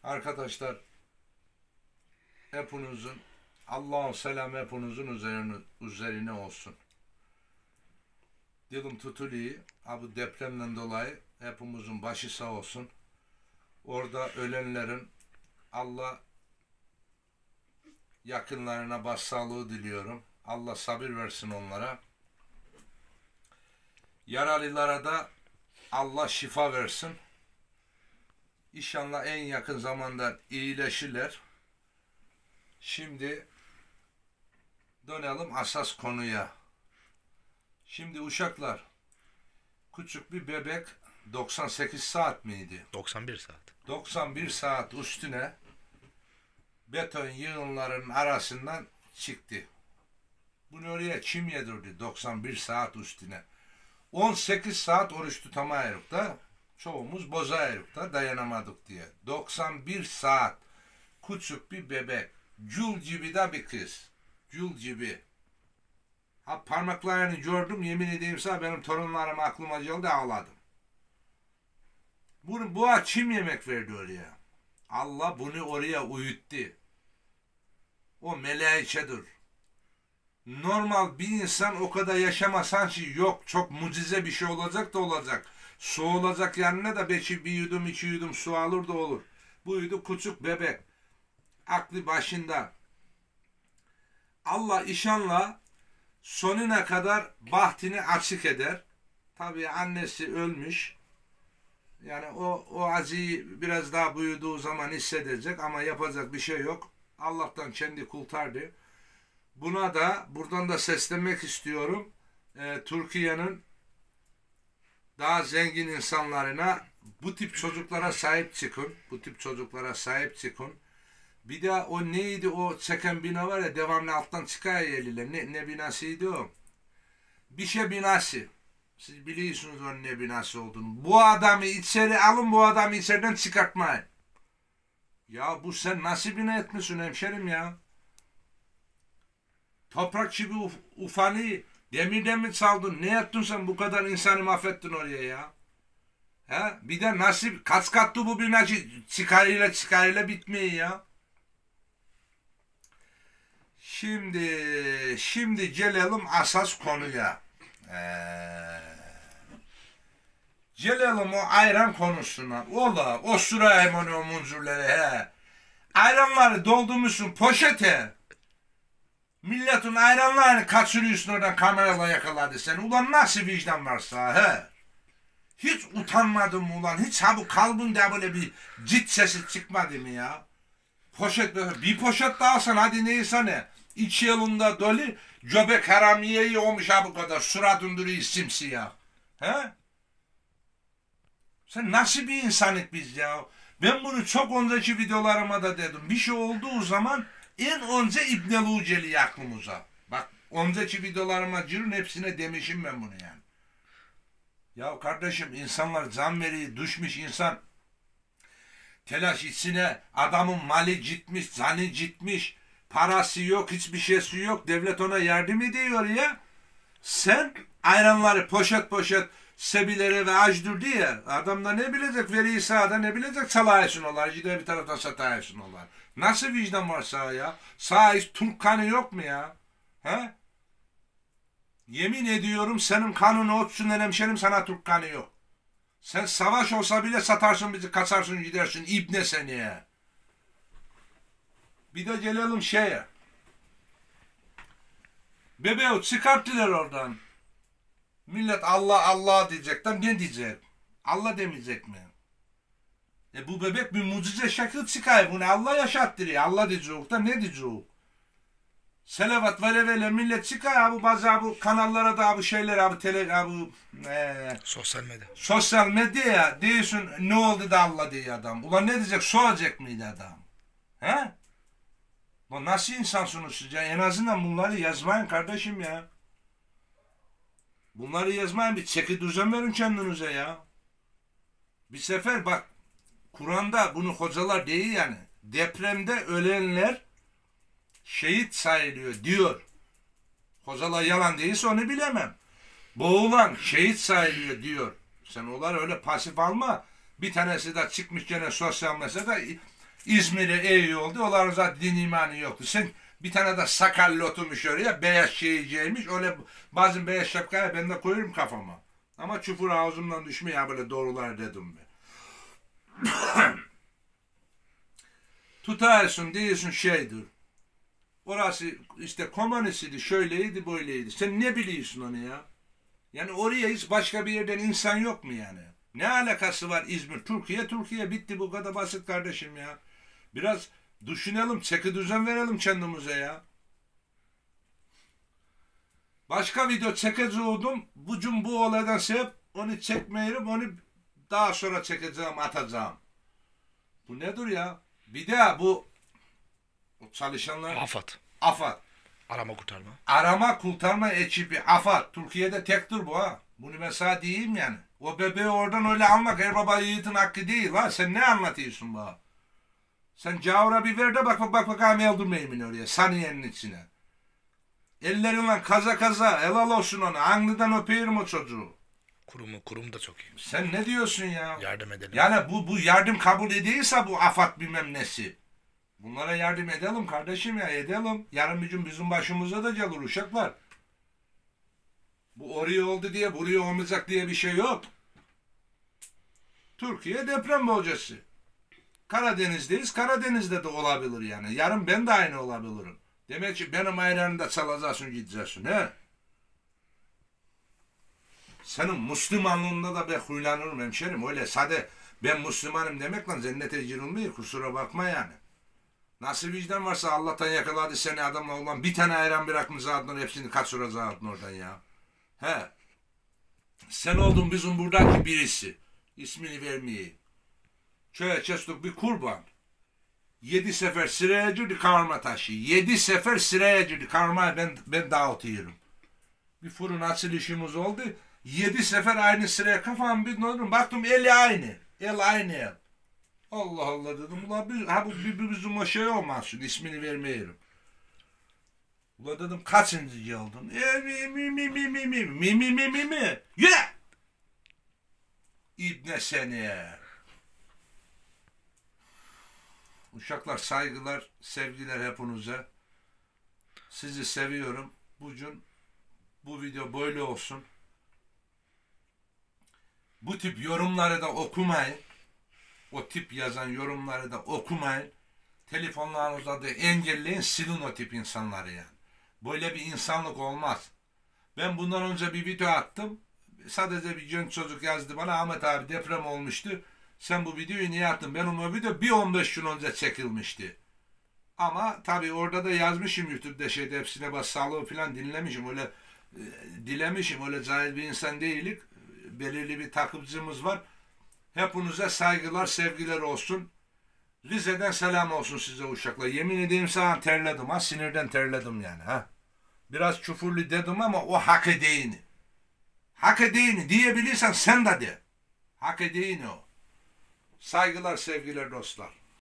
Arkadaşlar, hepinizin Allah'ın selamı hepinizin üzerine olsun. Dilim tutuluyor. Bu depremden dolayı hepimizin başı sağ olsun. Orada ölenlerin Allah yakınlarına başsağlığı diliyorum. Allah sabır versin onlara. Yaralılara da Allah şifa versin. İnşallah en yakın zamanda iyileşirler. Şimdi dönelim asas konuya. Şimdi uşaklar, küçük bir bebek 98 saat miydi? 91 saat. 91 saat üstüne beton yığınlarının arasından çıktı. Bunu oraya kim yedirdi 91 saat üstüne? 18 saat oruç tutamayırık da, çoğumuz bozayırık da dayanamadık diye. 91 saat küçük bir bebek, cül gibi de bir kız, cül gibi. Ha, parmaklarını gördüm, yemin edeyim sana benim torunlarım aklıma geldi, ağladım. Bu kim yemek verdi oraya? Allah bunu oraya uyuttu. O melaikedir. Normal bir insan o kadar yaşamasan ki yok, çok mucize bir şey olacak da olacak. Su olacak yanına da belki bir yudum iki yudum su alır da olur. Buydu küçük bebek. Aklı başında. Allah inşallah sonuna kadar bahtini açık eder. Tabii annesi ölmüş. Yani o acıyı biraz daha büyüdüğü zaman hissedecek ama yapacak bir şey yok. Allah'tan kendi kurtardı. Buna da buradan da seslenmek istiyorum. Türkiye'nin daha zengin insanlarına bu tip çocuklara sahip çıkın. Bu tip çocuklara sahip çıkın. Bir de o neydi o çeken bina var ya, devamlı alttan çıkıyor eliyle. Ne binasıydı o? Bir şey binası. Siz biliyorsunuz onun ne binası olduğunu. Bu adamı içeri alın, bu adamı içeriden çıkartmayın. Ya bu sen nasıl bina etmişsin hemşerim ya? Toprak gibi ufanı demirden mi çaldın? Ne yaptın sen, bu kadar insanı mahvettin oraya ya? He? Bir de nasıl kaç katlı bu bina çıkarıyla bitmiyor ya? Şimdi gelelim asas konuya. Gelelim o ayran konusuna. O sırayım o munzurları he. Ayranları doldurmuşsun poşete. Milletin ayranlarını kaçırıyorsun, oradan kamerayla yakaladı seni. Ulan nasıl vicdan varsa he? Hiç utanmadın mı ulan? Hiç bu kalbinde böyle bir cit sesi çıkmadı mı ya? Bir poşet daha alsan hadi neyse ne. İki yılında dolu göbek haramiyeyi olmuş bu kadar. Suratın duruyor simsiyah. He? Sen nasıl bir insanık biz ya? Ben bunu çok önceki videolarıma da dedim. Bir şey olduğu zaman en önce İbn-i geliyor aklımıza. Bak önceki videolarıma girin, hepsine demişim ben bunu yani. Ya kardeşim, insanlar can veriyor, düşmüş insan. Telaş içine, adamın malı gitmiş, canı gitmiş, parası yok, hiçbir şeysi yok. Devlet ona yardım ediyor ya. Sen ayranları poşet poşet sebilere ve acdır diye adam da ne bilecek, veriyi sağda ne bilecek, salayısın olar, gider bir taraftan satayısın olar. Nasıl vicdan var sağ ya? Sağ hiç Türk kanı yok mu ya? He? Yemin ediyorum senin kanını otsun hemşerim, sana Türk kanı yok. Sen savaş olsa bile satarsın bizi, kaçarsın gidersin ibne seni ya. Bir de gelelim şeye. Bebeği çıkarttılar oradan. Millet Allah Allah diyecekler, ne diyecek? Allah demeyecek mi? Bu bebek bir mucize şekil çıkıyor, bunu Allah yaşattırıyor. Allah diyecek da ne diyecek? Selavat vere millet çıkıyor bu bazı bu kanallara da bu şeyler sosyal medya diyorsun, ne oldu da Allah diye adam. Ulan ne diyecek, soracak mıydı adam? He? Bu nasıl insansınız siz ya? En azından bunları yazmayın kardeşim ya. Bunları yazmayın, bir çeki düzen verin kendinize ya. Bir sefer bak, Kur'an'da bunu hocalar değil yani. Depremde ölenler şehit sayılıyor diyor. Hocalar yalan değilse onu bilemem. Boğulan şehit sayılıyor diyor. Sen onlar öyle pasif alma. Bir tanesi de çıkmış gene sosyal medyada İzmir'e iyi oldu. Onların zaten din imanı yoktu. Sen bir tane de sakallı oturmuş oraya. Beyaz şeyciymiş. Öyle bazen beyaz şapkaya ben de koyuyorum kafama. Ama çukur ağzımdan düşmüyor ya böyle doğrular dedim ben. Tutarsın diyorsun şeydir. Orası işte komünistiydi, şöyleydi, böyleydi. Sen ne biliyorsun onu ya? Yani oraya hiç başka bir yerden insan yok mu yani? Ne alakası var İzmir? Türkiye bitti, bu kadar basit kardeşim ya. Biraz düşünelim, çeki düzen verelim kendimize ya. Başka video çekeceğim. Bu olaydan sebep onu çekmeyelim, onu daha sonra çekeceğim, atacağım. Bu nedir ya? Bir daha bu çalışanlar... AFAD. Arama kurtarma ekibi AFAD. Türkiye'de tektir bu ha. Bunu ben sana diyeyim yani. O bebeği oradan öyle almak her baba yiğitin hakkı değil ha. Sen ne anlatıyorsun bana? Sen cavura bir ver de bak bakalım öldürmeyin oraya. Saniyenin içine. Ellerinle kaza helal olsun ona. Anlıdan öpeyim o çocuğu. Kurum da çok iyi. Sen ne diyorsun ya? Yardım edelim. Yani bu yardım kabul edilse bu AFAD bilmem nesi. Bunlara yardım edelim kardeşim ya, edelim. Yarın bir gün bizim başımıza da gelir uşaklar. Bu oraya oldu diye buraya olmayacak diye bir şey yok. Türkiye deprem bölgesi. Karadeniz'deyiz. Karadeniz'de de olabilir yani. Yarın ben de aynı olabilirim. Demek ki benim ayranımda çalacaksın gideceksin he. Senin Müslümanlığında da ben huylanırım hemşerim. Öyle sade ben Müslümanım demekle cennete girilmiyor. Kusura bakma yani. Nasıl vicdan varsa Allah'tan yakaladı seni adamla olan bir tane ayran bırakmayacaktın, hepsini kaçıracaktın oradan ya. He. Sen oldun bizim buradaki birisi. İsmini vermeyeyim. Köye kestik bir kurban. 7 sefer sıraya girdi karma taşı. 7 sefer sıraya girdi karmayı ben dağıtıyorum. Bir fırın açılışımız oldu. 7 sefer aynı sıraya kafam bir döndüm. Baktım eli aynı. El aynı el. Allah Allah dedim. Ulan bu bizim o şey olmasın. İsmini vermeyelim. Ulan dedim kaçıncı geldin? Mi. Yürü! İbne seni. Uşaklar saygılar, sevgiler hepinize. Sizi seviyorum. Bugün bu video böyle olsun. Bu tip yorumları da okumayın. O tip yazan yorumları da okumayın. Telefonlarınızda da engelleyin, silin o tip insanları yani. Böyle bir insanlık olmaz. Ben bundan önce bir video attım. Sadece bir genç çocuk yazdı bana, Ahmet abi deprem olmuştu. Sen bu videoyu niye attın? Benim o video bir 15 gün önce çekilmişti. Ama tabii orada da yazmışım YouTube'da şeyde hepsine bas sağlığı falan dinlemişim. Öyle dilemişim. Öyle cahil bir insan değilik. Belirli bir takipçimiz var. Hepinize saygılar, sevgiler olsun. Rize'den selam olsun size uşaklar. Yemin edeyim sana terledim ha. Sinirden terledim yani ha. Biraz küfürlü dedim ama o hak edeyini. Hak edeyini diyebilirsen sen de de. Hak edeyini o. Saygılar, sevgiler dostlar.